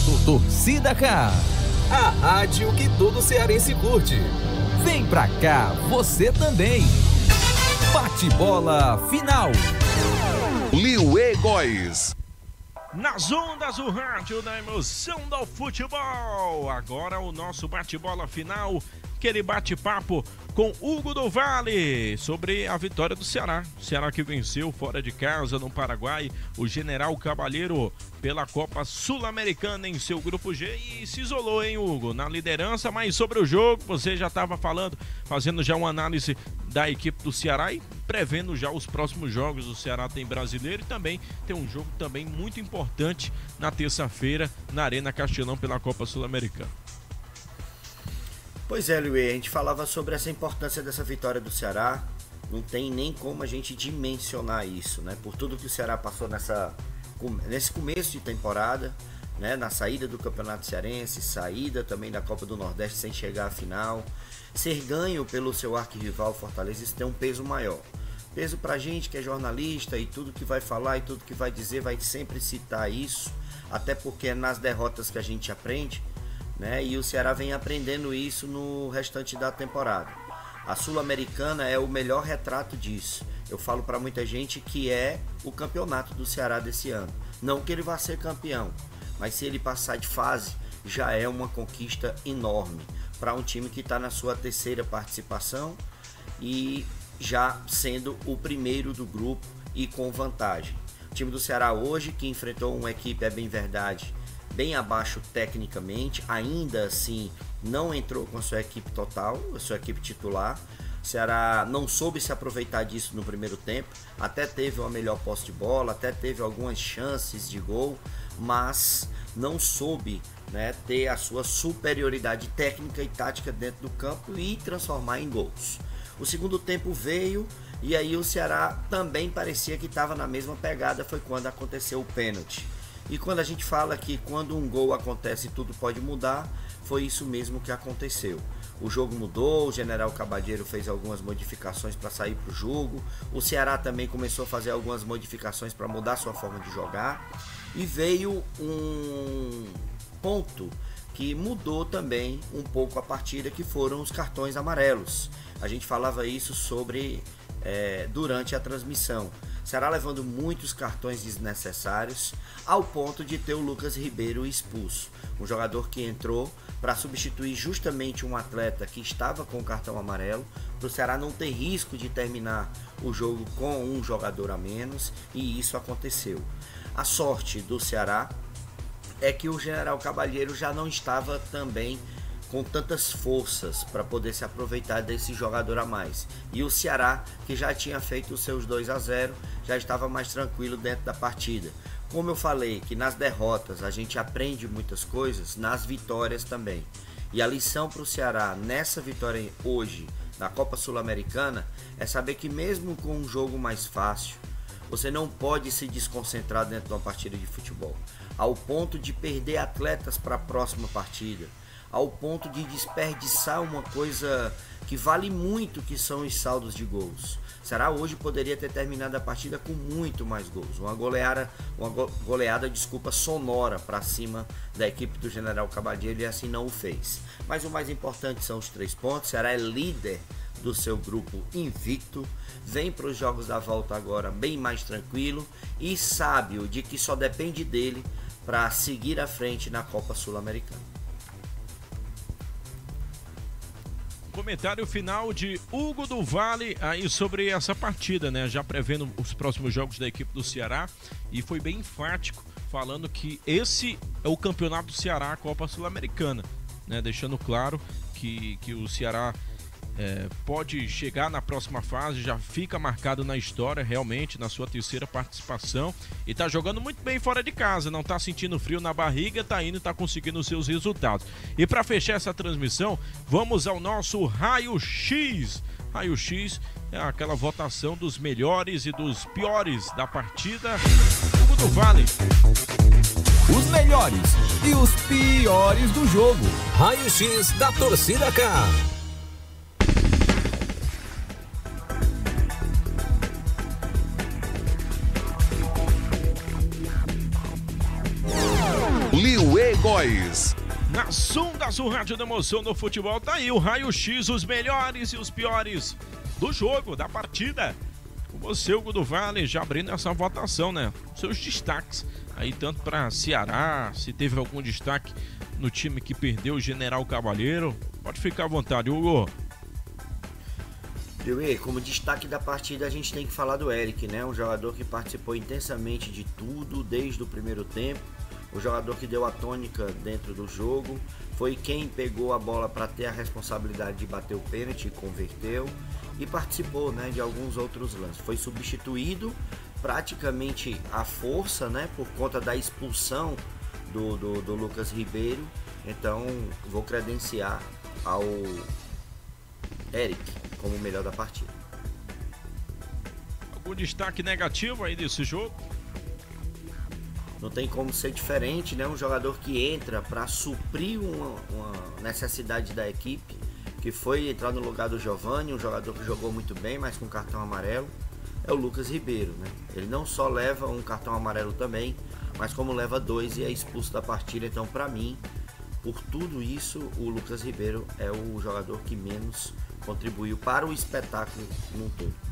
Torcida K, a rádio que todo cearense curte. Vem pra cá, você também. Bate-bola final. Liuê Góes. Nas ondas do rádio da emoção do futebol. Agora o nosso bate-bola final. Aquele bate-papo com Hugo do Vale sobre a vitória do Ceará. O Ceará que venceu fora de casa no Paraguai o General Cavalheiro pela Copa Sul-Americana em seu grupo G e se isolou, hein, Hugo, na liderança. Mas sobre o jogo, você já estava falando, fazendo já uma análise da equipe do Ceará e prevendo já os próximos jogos. O Ceará tem brasileiro e também tem um jogo também muito importante na terça-feira na Arena Castelão pela Copa Sul-Americana. Pois é, Luiz, a gente falava sobre essa importância dessa vitória do Ceará. Não tem nem como a gente dimensionar isso, né? Por tudo que o Ceará passou nesse começo de temporada, né? Na saída do Campeonato Cearense, saída também da Copa do Nordeste sem chegar à final. Ser ganho pelo seu arquirrival Fortaleza, isso tem um peso maior. Peso pra gente que é jornalista e tudo que vai falar e tudo que vai dizer vai sempre citar isso, até porque é nas derrotas que a gente aprende. Né? E o Ceará vem aprendendo isso no restante da temporada. A Sul-Americana é o melhor retrato disso. Eu falo para muita gente que é o campeonato do Ceará desse ano. Não que ele vá ser campeão, mas se ele passar de fase, já é uma conquista enorme para um time que está na sua terceira participação e já sendo o primeiro do grupo e com vantagem. O time do Ceará hoje, que enfrentou uma equipe, é bem verdade, bem abaixo tecnicamente, ainda assim não entrou com a sua equipe total, a sua equipe titular. O Ceará não soube se aproveitar disso no primeiro tempo, até teve uma melhor posse de bola, até teve algumas chances de gol, mas não soube, né, ter a sua superioridade técnica e tática dentro do campo e transformar em gols. O segundo tempo veio e aí o Ceará também parecia que estava na mesma pegada, foi quando aconteceu o pênalti. E quando a gente fala que quando um gol acontece tudo pode mudar, foi isso mesmo que aconteceu. O jogo mudou, o General Cavalheiro fez algumas modificações para sair para o jogo, o Ceará também começou a fazer algumas modificações para mudar sua forma de jogar, e veio um ponto que mudou também um pouco a partida, que foram os cartões amarelos. A gente falava isso sobre durante a transmissão. Ceará levando muitos cartões desnecessários, ao ponto de ter o Lucas Ribeiro expulso. Um jogador que entrou para substituir justamente um atleta que estava com o cartão amarelo, para o Ceará não ter risco de terminar o jogo com um jogador a menos, e isso aconteceu. A sorte do Ceará é que o General Cavalheiro já não estava também com tantas forças para poder se aproveitar desse jogador a mais. E o Ceará, que já tinha feito os seus 2-0, já estava mais tranquilo dentro da partida. Como eu falei, que nas derrotas a gente aprende muitas coisas, nas vitórias também. E a lição para o Ceará nessa vitória hoje, na Copa Sul-Americana, é saber que mesmo com um jogo mais fácil, você não pode se desconcentrar dentro de uma partida de futebol, ao ponto de perder atletas para a próxima partida, ao ponto de desperdiçar uma coisa que vale muito, que são os saldos de gols. Ceará hoje poderia ter terminado a partida com muito mais gols, uma goleada sonora para cima da equipe do General Cavalheiro, e assim não o fez. Mas o mais importante são os 3 pontos. Ceará é líder do seu grupo invicto, vem para os jogos da volta agora bem mais tranquilo e sábio de que só depende dele para seguir à frente na Copa Sul-Americana. Comentário final de Hugo do Vale aí sobre essa partida, né? Já prevendo os próximos jogos da equipe do Ceará, e foi bem enfático, falando que esse é o campeonato do Ceará, a Copa Sul-Americana, né? Deixando claro que o Ceará pode chegar na próxima fase, já fica marcado na história realmente, na sua terceira participação, e tá jogando muito bem fora de casa, não tá sentindo frio na barriga, tá indo e tá conseguindo os seus resultados. E para fechar essa transmissão, vamos ao nosso Raio-X. Raio-X é aquela votação dos melhores e dos piores da partida. Hugo do Vale. Os melhores e os piores do jogo. Raio-X da Torcida K. Liuê Góes. Na Sondas, o Rádio da Emoção no futebol, tá aí o raio-x, os melhores e os piores do jogo, da partida. Com você, Hugo do Vale, já abrindo essa votação, né? Seus destaques aí, tanto para Ceará, se teve algum destaque no time que perdeu o General Cavalheiro. Pode ficar à vontade, Hugo. Como destaque da partida, a gente tem que falar do Eric, né? Um jogador que participou intensamente de tudo desde o primeiro tempo. O jogador que deu a tônica dentro do jogo. Foi quem pegou a bola para ter a responsabilidade de bater o pênalti e converteu. E participou, né, de alguns outros lances. Foi substituído praticamente à força, né? Por conta da expulsão do Lucas Ribeiro. Então vou credenciar ao Eric como o melhor da partida. Algum destaque negativo aí desse jogo? Não tem como ser diferente, né? Um jogador que entra para suprir uma necessidade da equipe, que foi entrar no lugar do Giovani, um jogador que jogou muito bem, mas com cartão amarelo, é o Lucas Ribeiro, né? Ele não só leva um cartão amarelo também, mas como leva 2 e é expulso da partida. Então, para mim, por tudo isso, o Lucas Ribeiro é o jogador que menos contribuiu para o espetáculo num todo.